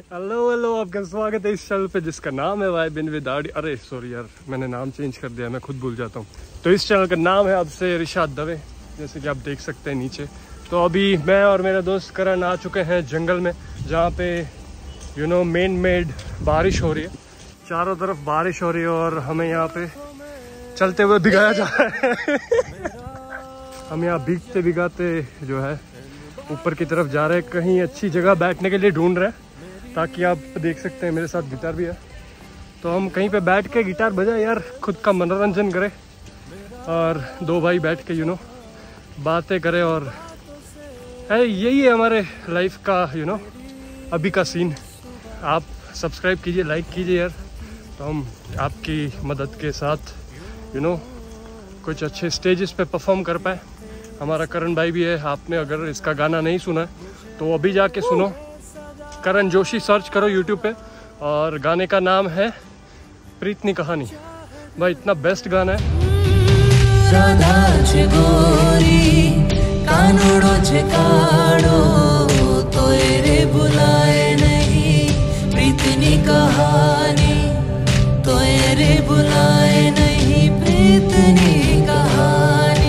Hello hello, आपका स्वागत है इस चैनल पे जिसका नाम है वाइब इन विद आरडी। अरे सॉरी यार, मैंने नाम चेंज कर दिया, मैं खुद भूल जाता हूँ। तो इस चैनल का नाम है आपसे इरशाद दवे, जैसे कि आप देख सकते हैं नीचे। तो अभी मैं और मेरा दोस्त करण आ चुके हैं जंगल में, जहाँ पे मेन मेड बारिश हो रही है, चारों तरफ बारिश हो रही है और हमें यहाँ पे चलते हुए भिगाया जा रहा है। हम यहाँ भीगते भिगाते जो है ऊपर की तरफ जा रहे हैं, कहीं अच्छी जगह बैठने के लिए ढूंढ रहे हैं, ताकि आप देख सकते हैं मेरे साथ गिटार भी है। तो हम कहीं पे बैठ के गिटार बजाए यार, खुद का मनोरंजन करें और दो भाई बैठ के बातें करें। और यही है हमारे लाइफ का अभी का सीन। आप सब्सक्राइब कीजिए, लाइक कीजिए यार, तो हम आपकी मदद के साथ कुछ अच्छे स्टेजेस पे परफॉर्म कर पाए। हमारा करण भाई भी है, आपने अगर इसका गाना नहीं सुना तो अभी जाके सुनो। करण जोशी सर्च करो यूट्यूब पे, और गाने का नाम है प्रीतनी कहानी। भाई इतना बेस्ट गाना है। प्रीतनी कहानी तो रे बुलाए नहीं, प्रीतनी कहानी।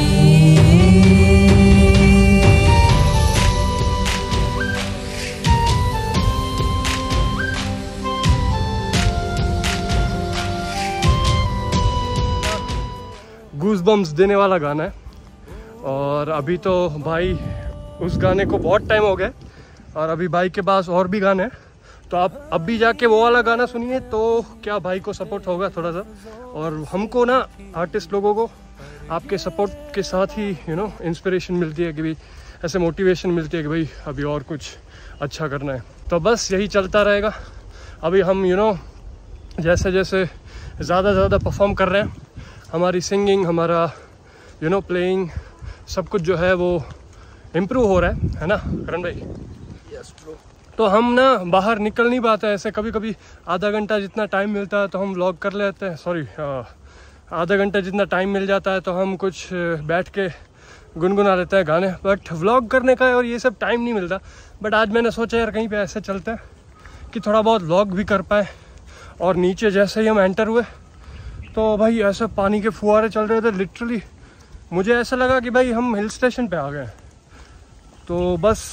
गूज़बम्स देने वाला गाना है। और अभी तो भाई उस गाने को बहुत टाइम हो गया, और अभी भाई के पास और भी गाने हैं, तो आप अभी जाके वो वाला गाना सुनिए तो क्या भाई को सपोर्ट होगा थोड़ा सा। और हमको ना आर्टिस्ट लोगों को आपके सपोर्ट के साथ ही इंस्पिरेशन मिलती है, कि भाई ऐसे मोटिवेशन मिलती है कि भाई अभी और कुछ अच्छा करना है। तो बस यही चलता रहेगा। अभी हम जैसे जैसे ज़्यादा ज़्यादा परफॉर्म कर रहे हैं, हमारी सिंगिंग, हमारा प्लेइंग, सब कुछ जो है वो इम्प्रूव हो रहा है ना करण भाई? Yes bro. तो हम ना बाहर निकल नहीं पाते ऐसे, कभी कभी आधा घंटा जितना टाइम मिलता है तो हम व्लॉग कर लेते हैं। सॉरी, आधा घंटा जितना टाइम मिल जाता है तो हम कुछ बैठ के गुनगुना लेते हैं गाने, बट व्लॉग करने का और ये सब टाइम नहीं मिलता। बट आज मैंने सोचा यार कहीं पे ऐसे चलते हैं कि थोड़ा बहुत व्लॉग भी कर पाए। और नीचे जैसे ही हम एंटर हुए तो भाई ऐसे पानी के फुहारे चल रहे थे, लिटरली मुझे ऐसा लगा कि भाई हम हिल स्टेशन पे आ गए। तो बस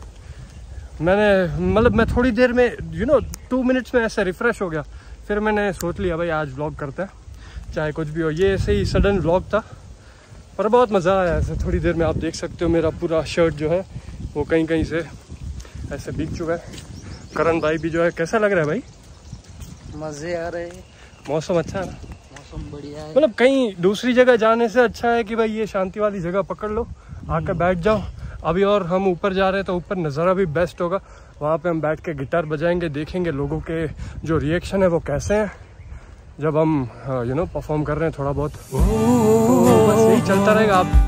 मैं थोड़ी देर में 2 मिनट्स में ऐसे रिफ़्रेश हो गया। फिर मैंने सोच लिया भाई आज व्लॉग करते हैं, चाहे कुछ भी हो। ये ऐसे ही सडन व्लॉग था, पर बहुत मज़ा आया ऐसे थोड़ी देर में। आप देख सकते हो मेरा पूरा शर्ट जो है वो कहीं कहीं से ऐसे भीग चुका है। करण भाई भी जो है, कैसा लग रहा है भाई? मज़े आ रहे हैं। मौसम अच्छा है ना? मौसम बढ़िया है। मतलब कहीं दूसरी जगह जाने से अच्छा है कि भाई ये शांति वाली जगह पकड़ लो, आकर बैठ जाओ। अभी और हम ऊपर जा रहे हैं तो ऊपर नज़ारा भी बेस्ट होगा, वहाँ पे हम बैठ के गिटार बजाएंगे, देखेंगे लोगों के जो रिएक्शन है वो कैसे हैं जब हम परफॉर्म कर रहे हैं थोड़ा बहुत। तो बस यही चलता रहेगा। आप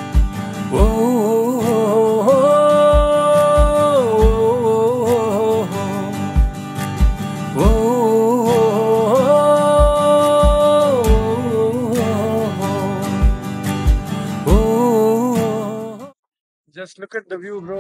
Just look at the view, bro.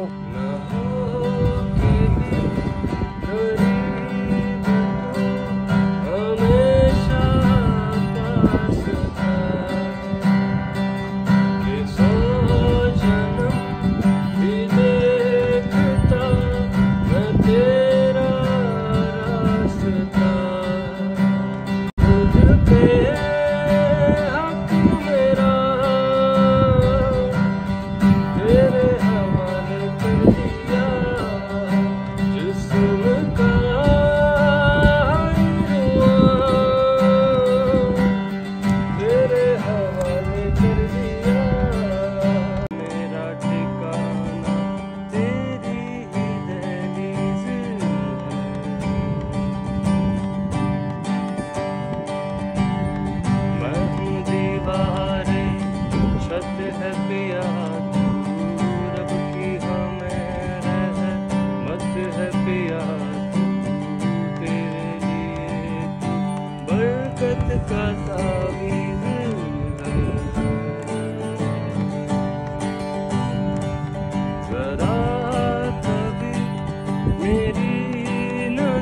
मेरी ना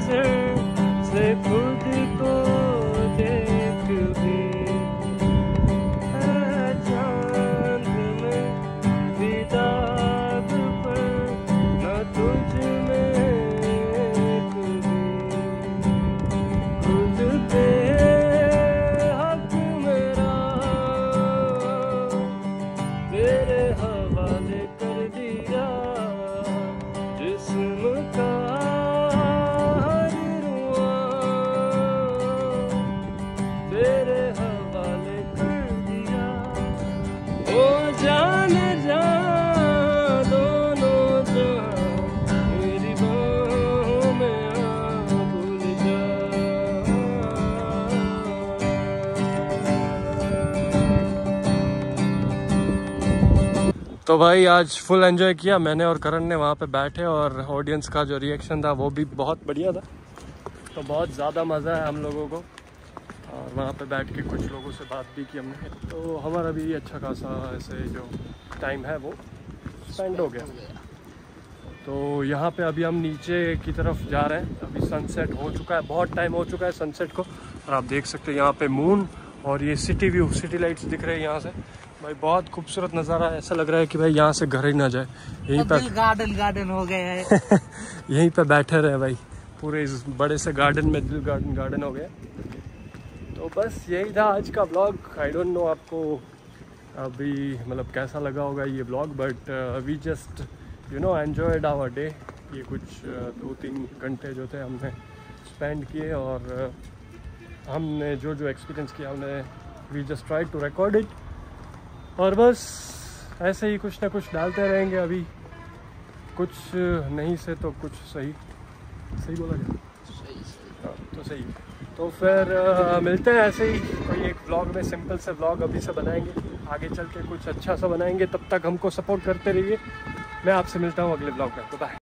तो भाई आज फुल एंजॉय किया मैंने और करण ने वहाँ पे बैठे, और ऑडियंस का जो रिएक्शन था वो भी बहुत बढ़िया था। तो बहुत ज़्यादा मज़ा है हम लोगों को, और वहाँ पे बैठ के कुछ लोगों से बात भी की हमने। तो हमारा भी अच्छा खासा ऐसे जो टाइम है वो स्पेंड हो गया। तो यहाँ पे अभी हम नीचे की तरफ जा रहे हैं। अभी सनसेट हो चुका है, बहुत टाइम हो चुका है सनसेट को, और आप देख सकते हैं यहाँ पे मून और ये सिटी व्यू, सिटी लाइट्स दिख रहे हैं यहाँ से। भाई बहुत खूबसूरत नज़ारा है, ऐसा लग रहा है कि भाई यहाँ से घर ही ना जाए। यहीं पर गार्डन हो गए है। यहीं पे बैठे रहे भाई, पूरे इस बड़े से गार्डन में दिल गार्डन हो गया। तो बस यही था आज का ब्लॉग। आई डोंट नो आपको अभी मतलब कैसा लगा होगा ये blog, but we just enjoyed our day. ये कुछ 2-3 घंटे जो थे हमने स्पेंड किए, और हमने जो एक्सपीरियंस किया हमने we just try to record it. और बस ऐसे ही कुछ ना कुछ डालते रहेंगे। अभी कुछ नहीं से तो कुछ सही बोला गया, हाँ तो सही। तो फिर मिलते हैं ऐसे ही कोई एक व्लॉग में, सिंपल से व्लॉग अभी से बनाएंगे, आगे चल के कुछ अच्छा सा बनाएंगे। तब तक हमको सपोर्ट करते रहिए। मैं आपसे मिलता हूँ अगले व्लॉग में। तो बाय।